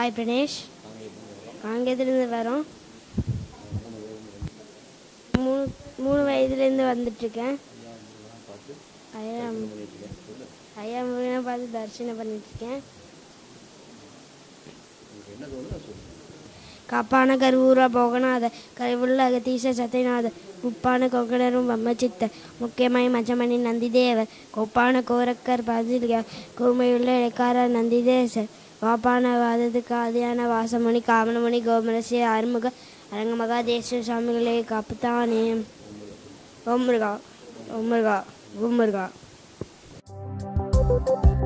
Hi Pranesh. காங்கேயத்துலேருந்து வரோம். 3 வயதுலேருந்து வந்துட்டுருக்கேன். ஐயா முருகனை பார்த்து தரிசனம் பண்ணிட்டுருக்கேன். காப்பான கருவூரா போகநாத கருவுள்ள அகதீச சத்யநாத உப்பான கொங்கணரும் வம்மச்சித்த முக்கியமாய் மச்சமணி நந்திதேவர் கொப்பான கோரக்கர் பாதிரியா கூர்மையுள்ள இடைக்கார நந்திதேசர் வாப்பான வாதத்துக்கு ஆதியான வாசமணி காமனமணி கோமரசிய ஆறுமுக அரங்கமகா தேச சுவாமிகளே காப்புத்தானே. ஓம் முருகா ஓம் முருகா ஓம் முருகா.